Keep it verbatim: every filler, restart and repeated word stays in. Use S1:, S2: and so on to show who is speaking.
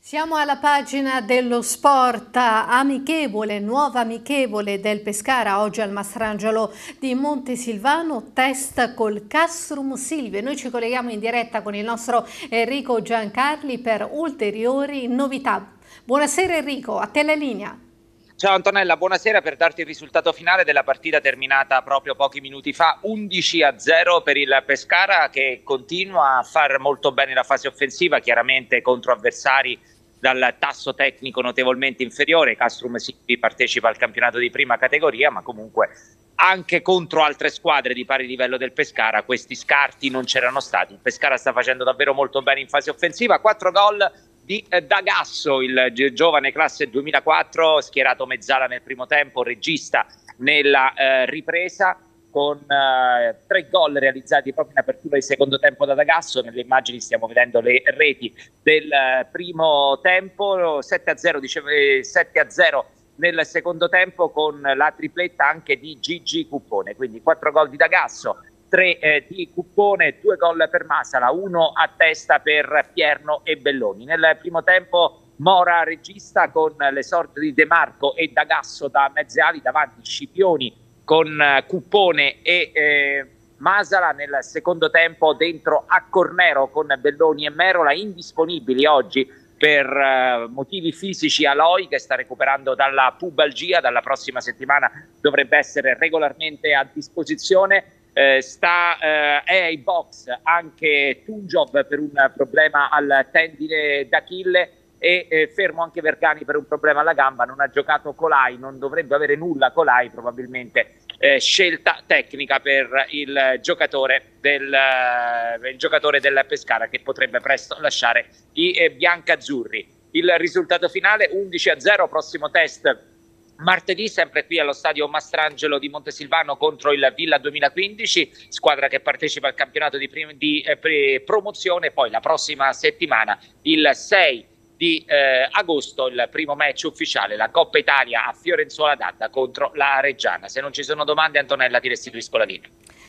S1: Siamo alla pagina dello sport, amichevole, nuova amichevole del Pescara, oggi al Mastrangelo di Montesilvano, test col Castrum Silvio. Noi ci colleghiamo in diretta con il nostro Enrico Giancarli per ulteriori novità. Buonasera Enrico, a te la linea.
S2: Ciao Antonella, buonasera. Per darti il risultato finale della partita terminata proprio pochi minuti fa, undici a zero per il Pescara, che continua a far molto bene la fase offensiva, chiaramente contro avversari dal tasso tecnico notevolmente inferiore. Castrum Silvi partecipa al campionato di prima categoria, ma comunque anche contro altre squadre di pari livello del Pescara questi scarti non c'erano stati. Il Pescara sta facendo davvero molto bene in fase offensiva, quattro gol di eh, D'Agasso, il giovane classe duemilaquattro, schierato mezzala nel primo tempo, regista nella eh, ripresa, con eh, tre gol realizzati proprio in apertura di secondo tempo da D'Agasso. Nelle immagini stiamo vedendo le reti del eh, primo tempo, sette a zero, dicevo, eh, sette a zero nel secondo tempo, con la tripletta anche di Gigi Cuppone, quindi quattro gol di D'Agasso, tre eh, di Cuppone, due gol per Masala, uno a testa per Pierno e Belloni. Nel primo tempo Mora regista, con le sorti di De Marco e D'Agasso da mezze ali, davanti Scipioni con eh, Cuppone e eh, Masala. Nel secondo tempo dentro a Cornero con Belloni e Merola, indisponibili oggi per uh, motivi fisici Aloi, che sta recuperando dalla pubalgia, dalla prossima settimana dovrebbe essere regolarmente a disposizione. Eh, sta, eh, è ai box anche Tunjov per un problema al tendine d'Achille, e eh, fermo anche Vergani per un problema alla gamba. Non ha giocato Colai, non dovrebbe avere nulla Colai, probabilmente eh, scelta tecnica per il giocatore del, eh, il giocatore del Pescara, che potrebbe presto lasciare i eh, biancazzurri. Il risultato finale undici a zero, prossimo test martedì, sempre qui allo stadio Mastrangelo di Montesilvano contro il Villa duemilaquindici, squadra che partecipa al campionato di, di eh, promozione. Poi la prossima settimana, il sei di eh, agosto, il primo match ufficiale, la Coppa Italia a Fiorenzuola d'Adda contro la Reggiana. Se non ci sono domande, Antonella, ti restituisco la linea.